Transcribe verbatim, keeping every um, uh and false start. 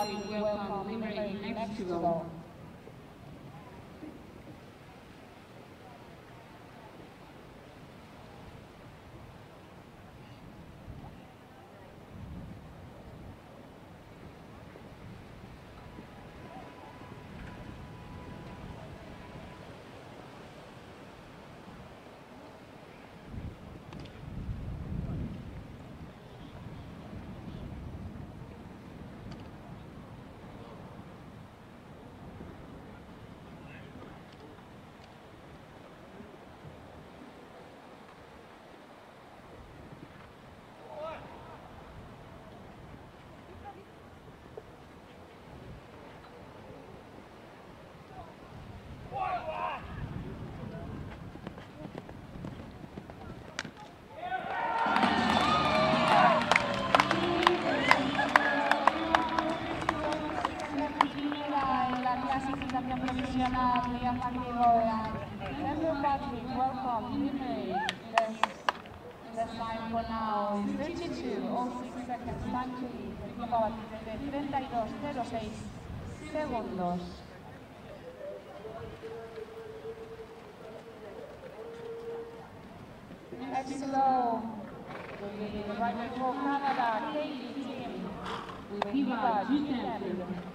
Patrick, welcome. Limerick, next to go. Profesional Liam McIlroy. Andrew Patrick, welcome. Limerick. The time for now is thirty-two oh six seconds. Time to lead. treinta y dos cero seis segundos. Next slow. Right before Canada, Katie Tim. Viva G ten.